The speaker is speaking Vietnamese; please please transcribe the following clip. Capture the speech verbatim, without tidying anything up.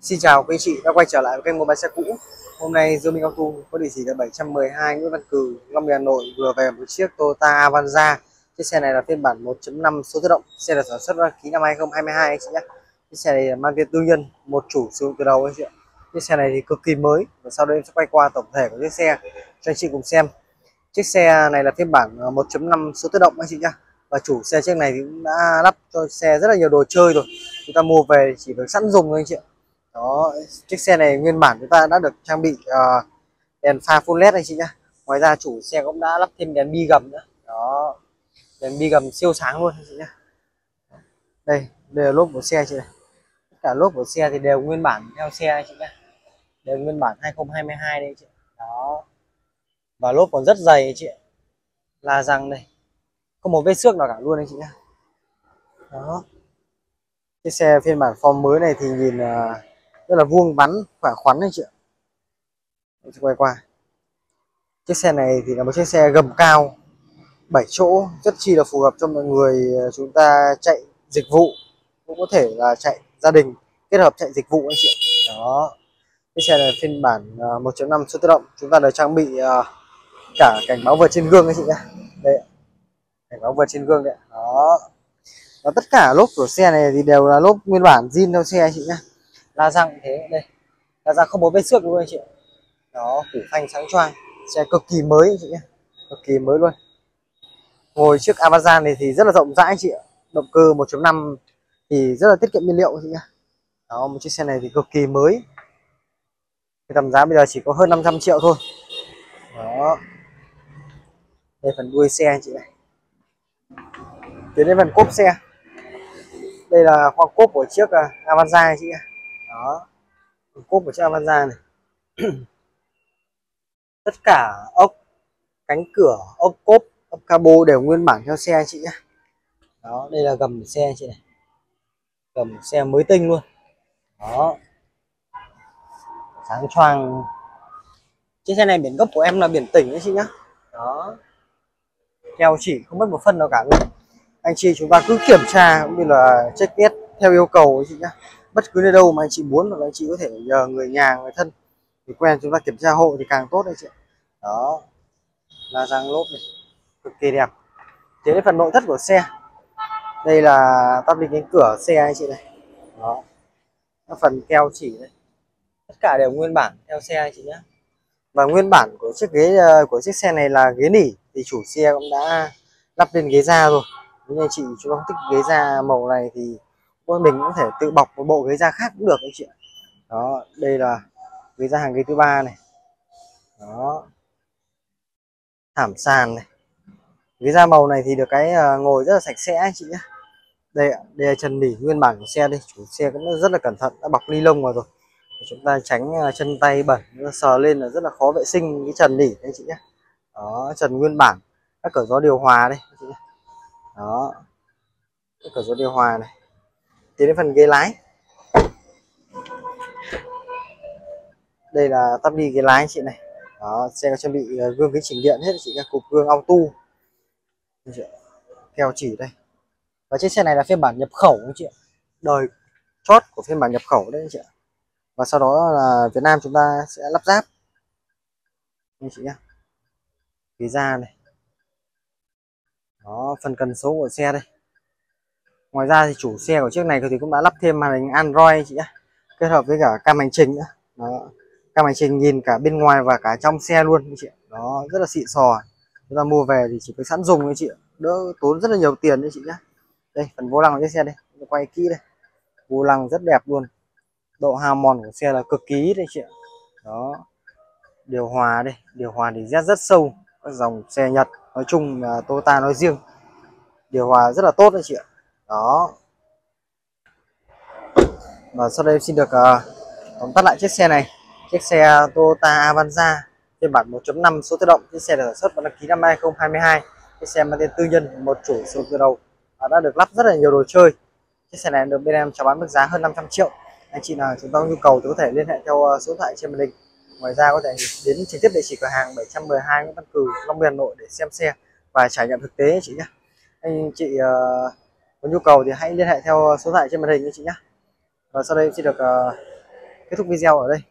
Xin chào quý chị đã quay trở lại với kênh mua bán xe cũ. Hôm nay Dương Minh Auto có địa chỉ là bảy trăm mười hai Nguyễn Văn Cừ, Long Biên, Hà Nội vừa về một chiếc Toyota Avanza. Chiếc xe này là phiên bản một chấm năm số tự động, xe được sản xuất đăng ký năm hai không hai hai anh chị nhé. Chiếc xe này là mang tên tư nhân, một chủ sử dụng từ đầu anh chị ạ. Chiếc xe này thì cực kỳ mới và sau đây em sẽ quay qua tổng thể của chiếc xe cho anh chị cùng xem. Chiếc xe này là phiên bản một chấm năm số tự động anh chị nhé. Và chủ xe chiếc này thì cũng đã lắp cho xe rất là nhiều đồ chơi rồi. Chúng ta mua về chỉ được sẵn dùng thôi anh chị ạ. Đó, chiếc xe này nguyên bản chúng ta đã được trang bị uh, đèn pha full led anh chị nhá. Ngoài ra chủ xe cũng đã lắp thêm đèn bi gầm nữa. Đó, đèn bi gầm siêu sáng luôn anh chị nhá. Đây, đây là lốp của xe chị này. Tất cả lốp của xe thì đều nguyên bản theo xe anh chị nhá. Đều nguyên bản hai không hai hai đây anh chị. Đó. Và lốp còn rất dày anh chị ạ. La răng đây. Không một vết xước nào cả luôn anh chị nhá. Đó. Chiếc xe phiên bản form mới này thì nhìn uh, rất là vuông vắn, khỏe khoắn anh chị ạ. Mình sẽ quay qua. Chiếc xe này thì là một chiếc xe gầm cao bảy chỗ, rất chi là phù hợp cho mọi người chúng ta chạy dịch vụ, cũng có thể là chạy gia đình kết hợp chạy dịch vụ anh chị ạ. Đó. Chiếc xe này phiên bản một chấm năm số tự động, chúng ta được trang bị uh, cả cảnh báo vượt trên gương anh chị nhé. Đây, cảnh báo vượt trên gương đấy. Đó. Và tất cả lốp của xe này thì đều là lốp nguyên bản zin theo xe anh chị nhé. La răng thế đây, la răng không có vết xước luôn anh chị ạ. Đó, củ phanh sáng choang, xe cực kỳ mới anh chị nhé, cực kỳ mới luôn. Ngồi chiếc Avanza này thì rất là rộng rãi anh chị ạ. Động cơ một chấm năm thì rất là tiết kiệm nhiên liệu anh chị nhé. Đó, một chiếc xe này thì cực kỳ mới. Cái tầm giá bây giờ chỉ có hơn năm trăm triệu thôi. Đó. Đây phần đuôi xe anh chị này. Tiến đến phần cốp xe. Đây là khoang cốp của chiếc Avanza anh chị nhé. Đó. Cốp của chiếc Avanza này. Tất cả ốc, cánh cửa, ốc cốp, ốc cabo đều nguyên bản theo xe anh chị nhé. Đó, đây là gầm xe anh chị này. Gầm xe mới tinh luôn. Đó. Sáng choang. Chiếc xe này biển gốc của em là biển tỉnh anh chị nhé. Đó. Keo chỉ không mất một phân nào cả luôn. Anh chị chúng ta cứ kiểm tra cũng như là check test theo yêu cầu anh chị nhé. Bất cứ nơi đâu mà anh chị muốn, hoặc anh chị có thể nhờ người nhà, người thân thì quen chúng ta kiểm tra hộ thì càng tốt anh chị. Đó, là răng lốp này cực kỳ đẹp. Tiến đến phần nội thất của xe. Đây là tắp đi cánh cửa xe anh chị này. Đó, phần keo chỉ này, tất cả đều nguyên bản theo xe anh chị nhé. Và nguyên bản của chiếc ghế của chiếc xe này là ghế nỉ, thì chủ xe cũng đã lắp lên ghế da rồi. Nếu như anh chị chúng không thích ghế da màu này thì mình cũng thể tự bọc một bộ ghế da khác cũng được anh chị ạ. Đó, đây là ghế da hàng ghế thứ ba này. Đó, thảm sàn này. Ghế da màu này thì được cái ngồi rất là sạch sẽ anh chị nhé. Đây, đây là chân nỉ nguyên bản của xe đây. Chủ xe cũng rất là cẩn thận, đã bọc ni lông vào rồi. Chúng ta tránh chân tay bẩn, sờ lên là rất là khó vệ sinh cái trần nỉ anh chị nhé. Đó, trần nguyên bản, các cửa gió điều hòa đây anh chị nhé. Đó, các cửa gió điều hòa này. Tiến đến phần ghế lái. Đây là tắp đi ghế lái anh chị này. Đó, xe có trang bị gương kính chỉnh điện hết chị nhé, cụp gương auto. Keo chỉ đây. Và chiếc xe này là phiên bản nhập khẩu anh chị ạ. Đời chót của phiên bản nhập khẩu đấy anh chị ạ. Và sau đó là Việt Nam chúng ta sẽ lắp ráp anh chị nhé. Ghế da này. Đó, phần cần số của xe đây. Ngoài ra thì chủ xe của chiếc này thì cũng đã lắp thêm màn hình Android anh chị nhé, kết hợp với cả cam hành trình nữa. Đó, cam hành trình nhìn cả bên ngoài và cả trong xe luôn anh chị ạ. Đó, rất là xịn sò. Chúng ta mua về thì chỉ phải sẵn dùng anh chị ạ, đỡ tốn rất là nhiều tiền anh chị nhé. Đây, phần vô lăng của chiếc xe đây, quay kỹ đây. Vô lăng rất đẹp luôn. Độ hao mòn của xe là cực kỳ đây chị ạ. Đó, điều hòa đây, điều hòa thì rét rất sâu. Các dòng xe Nhật nói chung là Toyota nói riêng, điều hòa rất là tốt anh chị ạ. Đó. Và sau đây em xin được uh, tóm tắt lại chiếc xe này. Chiếc xe Toyota Avanza phiên bản một chấm năm số tự động. Chiếc xe được sản xuất và đăng ký năm hai không hai hai. Chiếc xe mang tên tư nhân, một chủ sử dụng từ đầu, đã được lắp rất là nhiều đồ chơi. Chiếc xe này được bên em chào bán mức giá hơn năm trăm triệu. Anh chị nào chúng ta có nhu cầu thì có thể liên hệ theo số điện thoại trên màn hình. Ngoài ra có thể đến trực tiếp địa chỉ cửa hàng bảy trăm mười hai Nguyễn Văn Cừ, Long Biên, Hà Nội để xem xe và trải nghiệm thực tế anh chị nhé. Anh chị uh, có nhu cầu thì hãy liên hệ theo số điện thoại trên màn hình anh chị nhé. Và sau đây xin được uh, kết thúc video ở đây.